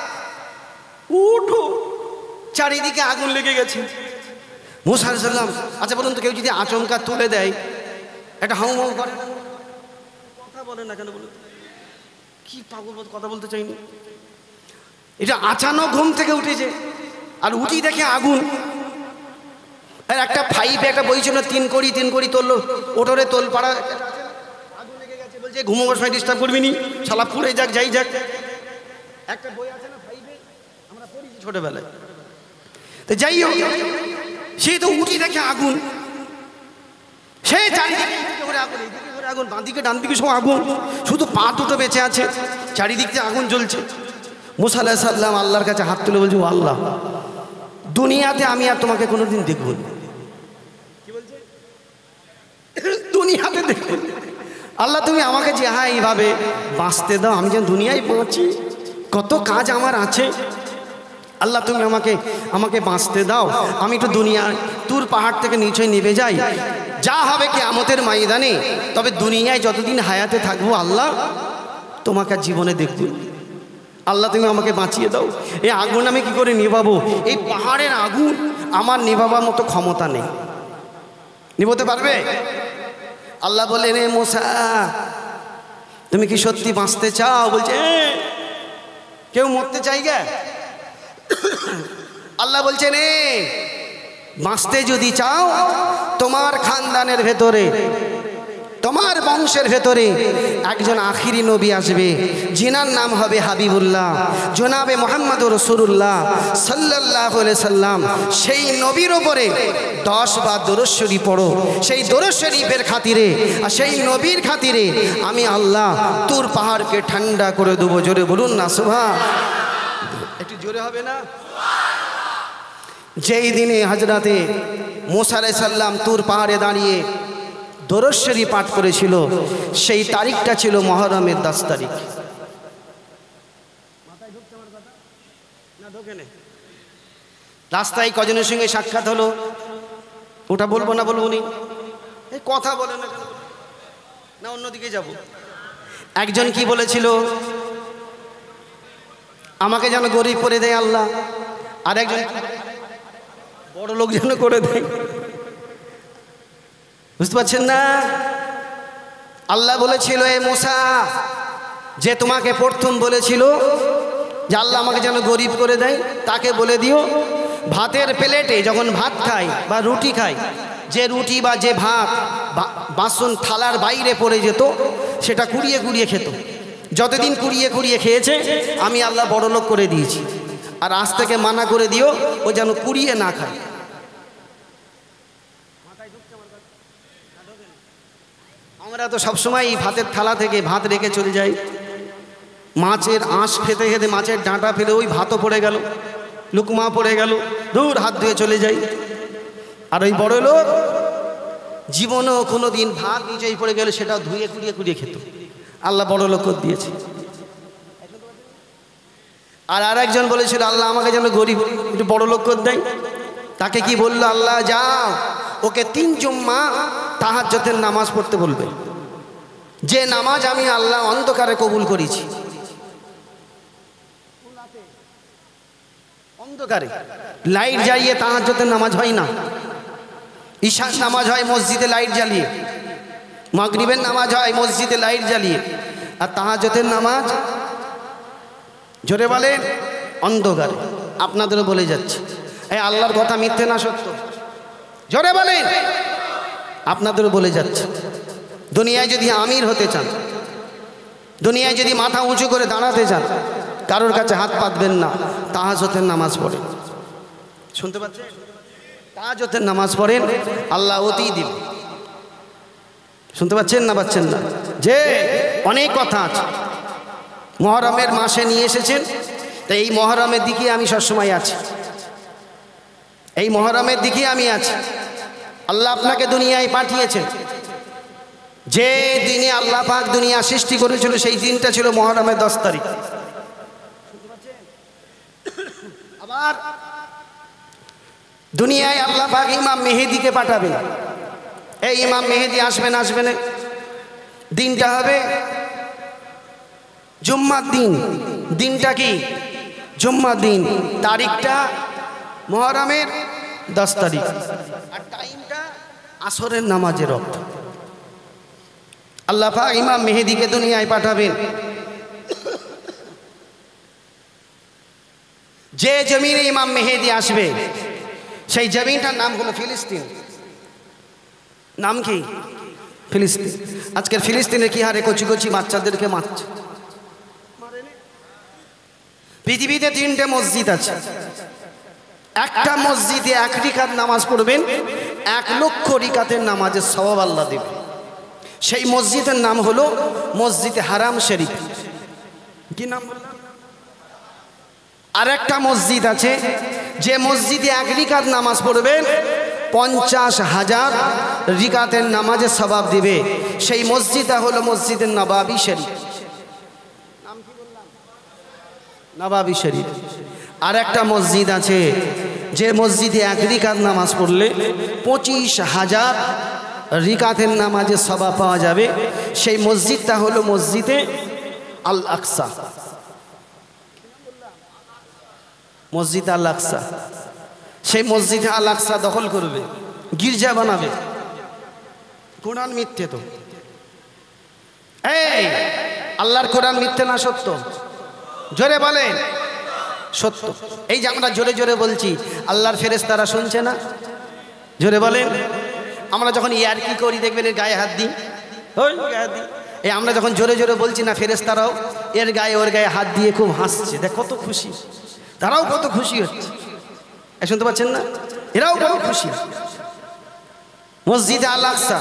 উঠো, চারিদিকে আগুন লেগে গেছে। মুসা আলাইহিস সালাম, আচ্ছা বলুন তো, কেউ যদি আচমকা তুলে দেয় একটা হাউ মাউ করে, কথা বলে না কেন বলুন? কি পাগল, কথা বলতে চাইনি। এটা আচানক ঘুম থেকে উঠেছে, আর উঠি দেখে আগুন। আর একটা ফাইভে একটা বই ছিল, তিন কড়ি তিন কড়ি তোললো, ওঠরে তোল পাড়া, আগুন লেগে গেছে। বলছে ঘুমোবার সময় ডিস্টার্ব করবি নি, শালা পুড়ে যাক যাই যাক। একটা বই আছে না ফাইভে, আমরা পড়ি ছোটবেলায়। তো যাই হোক, সে তো উঠি দেখে আগুন, সে চারিদিকে আগুন, এইদিকে করে আগুন, বাঁদিকে ডান দিকে সব আগুন, শুধু পা দুটো বেঁচে আছে, চারিদিক থেকে আগুন জ্বলছে। মুসা আলাইহিস সালাম আল্লাহর কাছে হাত তুলে বলছে, ও আল্লাহ, দুনিয়াতে আমি আর তোমাকে কোনোদিন দেখব না। কি বলছে? দুনিয়াতে দেখব আল্লাহ, তুমি আমাকে যে হ্যাঁ এইভাবে বাঁচতে দাও, আমি যেন দুনিয়ায় বাঁচি, কত কাজ আমার আছে। আল্লাহ তুমি আমাকে আমাকে বাঁচতে দাও, আমি একটু দুনিয়ায় তুর পাহাড় থেকে নিচে নেমে যাই, যা হবে কিয়ামতের ময়দানে। তবে দুনিয়ায় যতদিন হায়াতে থাকবো আল্লাহ তোমাকে জীবনে দেখব। আল্লাহ তুমি আমাকে বাঁচিয়ে দাও, এই আগুন আমি কি করে নিভাবো? এই পাহাড়ের আগুন আমার নিভাবার মতো ক্ষমতা নেই। নিভাতে পারবে? আল্লাহ বললেন এ মুসা, তুমি কি সত্যি বাঁচতে চাও? বলছে কেউ মরতে চাই গে? আল্লাহ বলছেন এ বাঁচতে যদি চাও, তোমার খানদানের ভেতরে, তোমার বংশের ভেতরে একজন আখিরি নবী আসবে, যিনার নাম হবে হাবিবুল্লাহ, জনাবে মুহাম্মদুর রাসূলুল্লাহ সাল্লাল্লাহু আলাইহি সাল্লাম। সেই নবীর ওপরে দশ বার দরুদ শরীফ পড়ো, সেই দরুদ শরীফের খাতিরে আর সেই নবীর খাতিরে আমি আল্লাহ তুর পাহাড়কে ঠান্ডা করে দেবো। জোরে বলুন না সুবহান। একটু জোরে হবে না? যেই দিনে হযরতে মুসা আলাইহিস সালাম তুর পাহাড়ে দাঁড়িয়ে দরুদ শরীফ পাঠ করেছিল, সেই তারিখটা ছিল মুহররমের দশ তারিখ। রাস্তায় কজনের সঙ্গে সাক্ষাৎ হলো, ওটা বলবো না বলবো নি, এই কথা বলে না না অন্যদিকে যাব। একজন কি বলেছিল, আমাকে যেন গরিব করে দেয় আল্লাহ, আর একজন বড় লোক যেন করে দেয়। বুঝতে পারছেন না? আল্লাহ বলেছিল এ মুসা, যে তোমাকে প্রথম বলেছিল যে আল্লাহ আমাকে যেন গরিব করে দেয়, তাকে বলে দিও ভাতের প্লেটে যখন ভাত খায় বা রুটি খায়, যে রুটি বা যে ভাত বাসন থালার বাইরে পড়ে যেত সেটা কুড়িয়ে কুড়িয়ে খেত। যতদিন কুড়িয়ে কুড়িয়ে খেয়েছে আমি আল্লাহ বড় লোক করে দিয়েছি, আর আজ থেকে মানা করে দিও ও যেন কুড়িয়ে না খায়। আমরা তো সবসময় ভাতের থালা থেকে ভাত রেখে চলে যাই, মাছের আঁশ খেতে খেতে মাছের ডাঁটা ফেলে ওই ভাতও পড়ে গেল, লুকমা পড়ে গেল, দূর হাত ধুয়ে চলে যাই। আর ওই বড় লোক জীবনও কোনো দিন ভাত নিচেই পড়ে গেলে সেটাও ধুয়ে কুড়িয়ে কুড়িয়ে খেত। আল্লাহ বড় লোক করে দিয়েছে। আর আর একজন বলেছিল আল্লাহ আমাকে যেন গরিব একটু বড় লোক করে দেয়, তাকে কি বললো আল্লাহ, যাও ওকে তিন জুম্মা তাহাজ্জুদের নামাজ পড়তে বলবে, যে নামাজ আমি আল্লাহ অন্ধকারে কবুল করেছি। অন্ধকারে লাইট জ্বালিয়ে তাহাজ্জুদের নামাজ হয় না, ঈশার নামাজ হয় মসজিদে লাইট জ্বালিয়ে, মাগরিবের নামাজ হয় মসজিদে লাইট জ্বালিয়ে, আর তাহাজ্জুদের নামাজ জোরে বলেন অন্ধকারে। আপনাদেরও বলে যাচ্ছে, এই আল্লাহর কথা মিথ্যে না সত্য? জোরে বলেন। আপনাদেরও বলে যাচ্ছে, দুনিয়ায় যদি আমির হতে চান, দুনিয়ায় যদি মাথা উঁচু করে দাঁড়াতে চান, কারোর কাছে হাত পাতবেন না, তাহাজ্জুদের নামাজ পড়েন। শুনতে পাচ্ছেন? তাহাজ্জুদের নামাজ পড়েন, আল্লাহ অতি দিন। শুনতে পাচ্ছেন না পাচ্ছেন না? যে অনেক কথা আছে, মুহররমের মাসে নিয়ে এসেছেন, তো এই মুহররমের দিকে আমি সবসময় আছি, এই মুহররমের দিকে আমি আছি। আল্লাহ আপনাকে দুনিয়ায় পাঠিয়েছেন, যে দিনে আল্লাহ পাক দুনিয়া সৃষ্টি করেছিল সেই দিনটা ছিল মুহররমের দশ তারিখ। আবার দুনিয়ায় আল্লাহ পাক ইমাম মেহেদিকে পাঠাবেন। এই ইমাম মেহেদি আসবেন আসবেন দিনটা হবে জুম্মার দিন। দিনটা কি? জুম্মার দিন। তারিখটা মুহররমের দশ তারিখ, আর টাইমটা আসরের নামাজের ওয়াক্ত। আল্লাহ পাক ইমাম মেহেদিকে দুনিয়ায় পাঠাবেন। যে জমিনে ইমাম মেহেদি আসবে সেই জমিনটার নাম হলো ফিলিস্তিন। নাম কি? ফিলিস্তিন। আজকের ফিলিস্তিনে কি হারে কচি কচি বাচ্চাদেরকে মারছে। পৃথিবীতে তিনটে মসজিদ আছে, একটা মসজিদে এক রিকাত নামাজ পড়বেন, এক লক্ষ রিকাতের নামাজের সওয়াব আল্লাহ দেবে। সেই মসজিদের নাম হলো মসজিদে হারাম শরীফ। কি নাম বললাম? আর একটা মসজিদ আছে যে মসজিদে এক রিকাত নামাজ পড়বেন পঞ্চাশ হাজার রিকাতের নামাজের সওয়াব দিবে। সেই মসজিদটা হলো মসজিদে নবাবী শরীফ। নাম কি বললাম? নবাবী শরীফ। আর একটা মসজিদ আছে যে মসজিদে এক রিকাত নামাজ পড়লে পঁচিশ হাজার রিকাতের নামাজের সওয়াব পাওয়া যাবে। সেই মসজিদটা হলো মসজিদে আল আকসা। মসজিদ আল আকসা। সেই মসজিদে আল আকসা দখল করবে, গির্জা বানাবে। কোরআন মিথ্যে তো? এই আল্লাহর কোরআন মিথ্যে না সত্য? জোরে বলেন সত্য। এই যে আমরা জোরে জোরে বলছি, আল্লাহর ফেরেশতারা শুনছে না? জোরে বলেন। আমরা যখন ইয়ারকি করি দেখবেন এর গায়ে হাত দিই, ওই গায়ে হাত দিই। এই আমরা যখন জোরে জোরে বলছি না, ফেরেশতারাও এর গায়ে ওর গায়ে হাত দিয়ে খুব হাসছে। দেখ কত খুশি, তারাও কত খুশি হচ্ছে। শুনতে পাচ্ছেন না? এরাও বড় খুশি। মসজিদে আল আকসা,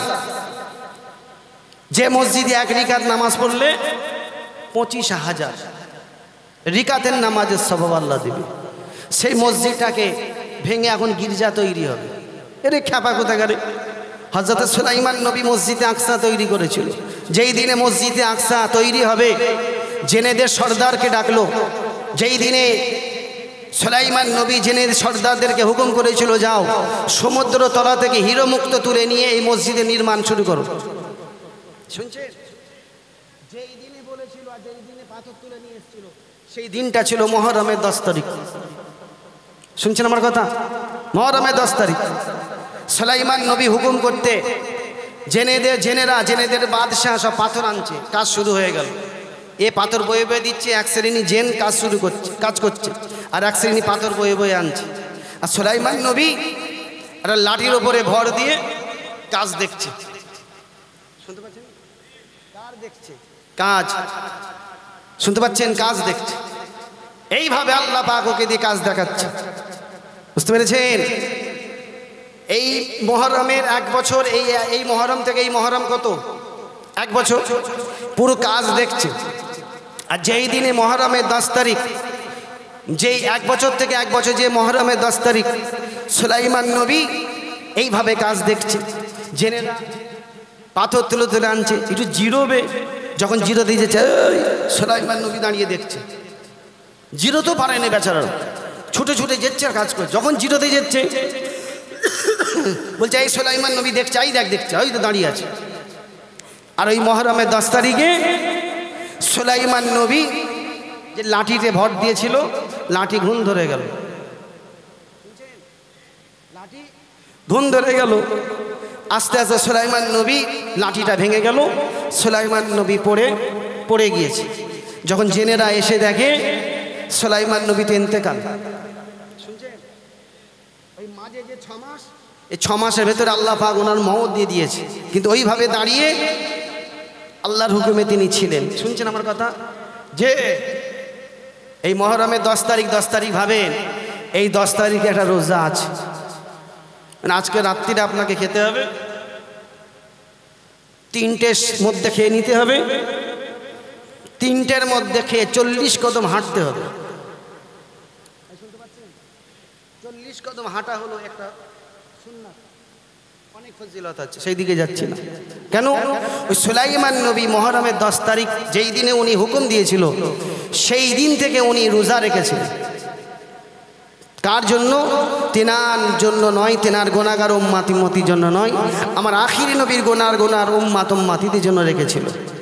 যে মসজিদে এক রিকাত নামাজ পড়লে পঁচিশ হাজার রিকাতের নামাজের সওয়াব আল্লাহ দেবে। সেই মসজিদটাকে ভেঙে এখন গির্জা তৈরি হবে। এরে খ্যাপা কোথাকারে। হযরত সুলাইমান নবী মসজিদে আকসা তৈরি করেছিল। যেই দিনে মসজিদে আকসা তৈরি হবে, জেনেদের সর্দারকে ডাকলো। যেই দিনে সুলাইমান নবী জেনের সর্দারদেরকে হুকুম করেছিল, যাও সমুদ্র তলা থেকে হিরো মুক্ত তুলে নিয়ে এই মসজিদে নির্মাণ শুরু করো। শুনছেন? যেই দিনে বলেছিল আর যেই দিনে পাথর তুলে নিয়ে এসেছিল সেই দিনটা ছিল মুহররমের দশ তারিখ। শুনছেন আমার কথা? মুহররমের দশ তারিখ সুলাইমান নবী হুকুম করতে জেনেদের জেনেরা জেনেদের বাদশাহ সব পাথর আনছে। কাজ শুরু হয়ে গেল। এ পাথর বয়ে বয়ে দিচ্ছে, এক শ্রেণী জেন কাজ শুরু করছে, কাজ করছে, আর এক শ্রেণী পাথর বয়ে বয়ে আনছে। আর সুলাইমান নবী একটা লাঠির ওপরে ভর দিয়ে কাজ দেখছে। শুনতে পাচ্ছেন? কাজ দেখছে, কাজ শুনতে পাচ্ছেন? কাজ দেখছে। এইভাবে আল্লাহ পাক ওকে দিয়ে কাজ দেখাচ্ছে। বুঝতে পেরেছেন? এই মুহররমের এক বছর, এই এই মুহররম থেকে এই মুহররম কত? এক বছর পুরো কাজ দেখছে। আর যেই দিনে মুহররমের দশ তারিখ, যেই এক বছর থেকে এক বছর যে মুহররমের দশ তারিখ, সুলাইমান নবী এইভাবে কাজ দেখছে। জেনে পাথর তুলে তুলে আনছে, একটু জিরোবে। যখন জিরো দিয়ে যাচ্ছে, সুলাইমান নবী দাঁড়িয়ে দেখছে। জিরো তো পারেনি বেচারা, ছুটে ছুটে যাচ্ছে আর কাজ করে। যখন জিরো দিয়ে যাচ্ছে বলছে, এই সুলাইমান নবী দেখছে, এই দেখ দেখছে, ওই তো দাঁড়িয়ে আছে। আর ওই মুহররমের দশ তারিখে সুলাইমান নবী যে লাঠিতে ভর দিয়েছিল, লাঠি ঘুণ ধরে গেল। লাঠি ঘুণ ধরে গেল। আস্তে আস্তে সুলাইমান নবী লাঠিটা ভেঙে গেল। সুলাইমান নবী পড়ে পড়ে গিয়েছে। যখন জেনেরা এসে দেখে সুলাইমান নবী তো ইন্তেকাল। শুনছেন? ওই মাঝে যে ছ মাস, এই ছ মাসের ভেতরে আল্লাহ পাক ওনার মওত দিয়ে দিয়েছে, কিন্তু ওইভাবে দাঁড়িয়ে আল্লাহর হুকুমে তিনি ছিলেন। শুনছেন আমার কথা? যে এই মুহররমের দশ তারিখ, দশ তারিখ ভাবেন, এই দশ তারিখে একটা রোজা আছে। মানে আজকে রাত্রিটা আপনাকে খেতে হবে, তিনটের মধ্যে খেয়ে নিতে হবে, তিনটের মধ্যে খেয়ে চল্লিশ কদম হাঁটতে হবে। চল্লিশ কদম হাঁটা হলো একটা সুন্নাত, অনেক ফজিলত আছে, সেই দিকে যাচ্ছি না। কেন? ওই সুলাইমান নবী মুহররমের দশ তারিখ যেই দিনে উনি হুকুম দিয়েছিল, সেই দিন থেকে উনি রোজা রেখেছিলেন। কার জন্য? তেনার জন্য নয়, তেনার গোনাগার উম্মাত উম্মতির জন্য নয়, আমার আখিরি নবীর গোনার গোনার উম্মাত উম্মাতিদের জন্য রেখেছিল।